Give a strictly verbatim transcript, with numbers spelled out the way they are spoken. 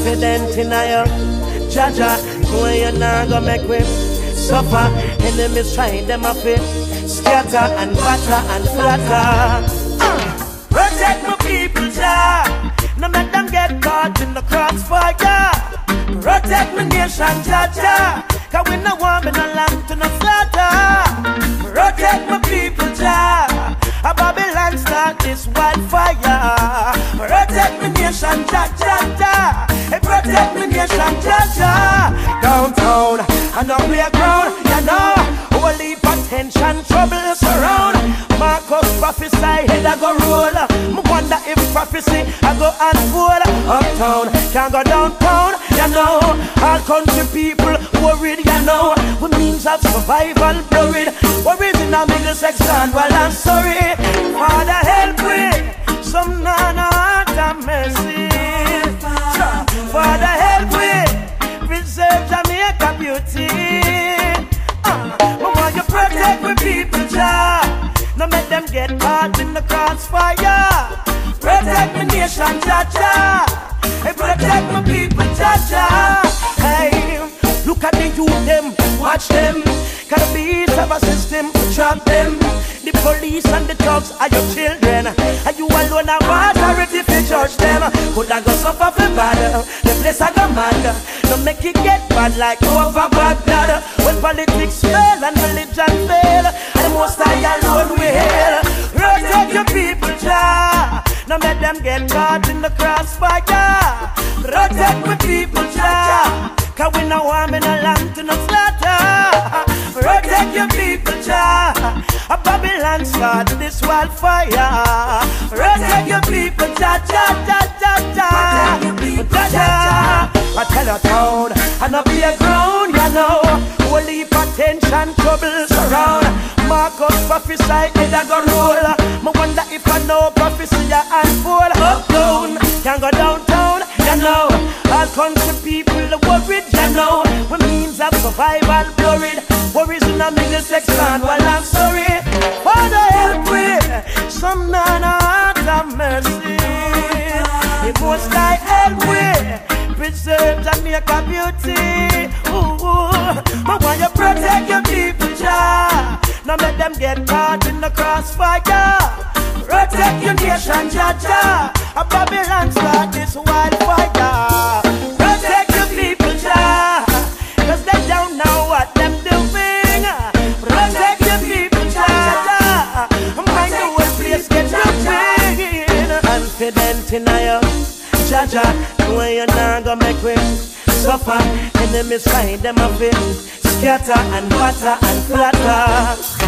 confident in you. Jaja, know you not gonna make we suffer. Enemies trying them up it, scatter and batter and flatter. Uh, protect my people, Jah. No let them get caught in the crossfire. Protect my nation, Jaja. Cause we no want me no land to no slaughter. Protect my people, Jah. A Babylon start this wildfire. Protect my nation, Jaja. Hey, protect my nation, Jaja. Downtown and up playground, you know. Whole heap of tension, trouble surround. Marcus prophesy, head I go roll. Me wonder if prophecy I go unfold. Uptown, can't go downtown, you know. All country people worried, you know. We means of survival blurred. Worries in a middle section, well I'm sorry. Father help me, some nana heart and mercy. Father help me, preserve Jamaica beauty. uh, But want you protect my people, Jah. No make them get caught in the crossfire. Protect my nation, Jaja. Hey, protect my people, Jaja. Hey, look at the youth them, watch them. Cause the beats have a system to trap them. The police and the thugs are your children. And you alone have authority to judge them. Could I go suffer for bad? The place I go mad. Don't make it get bad like over Baghdad. When politics fail and religion fail, and the most I alone we hail. Protect your people, Jah. Now make them get caught in the crossfire. Protect my people, Jah. Cause we no want me no land to no slaughter. Protect your people, Jah. A Babylon start this wildfire. Protect your people, Jah, Jah, Jah, Jah, Jah. Jah, Jah. I tell a town and a playground, you know. Whole heap of tension, trouble surround. Marcus prophesy, head I go roll. Me wonder if I know prophecy I unfold. Uptown, can't go downtown, you know. All country people worried, you know. When means of survival blurred. Worries in a middle section, well I'm sorry. Father help me, some nana heart of mercy. It most I help me, preserve Jamaica beauty. Ooh, but when you protect your people, Jah. Now let them get caught in the crossfire. Protect your nation, Jaja. A Babylon start this wildfire. Protect your people, Jah. Cause they don't know what them doing. Protect your people, Jaja. Mind the whole place get jumping. Confident in you, Jaja. Know you're not gonna make we suffer. Enemies find them a bit, scatter and batter and flatter.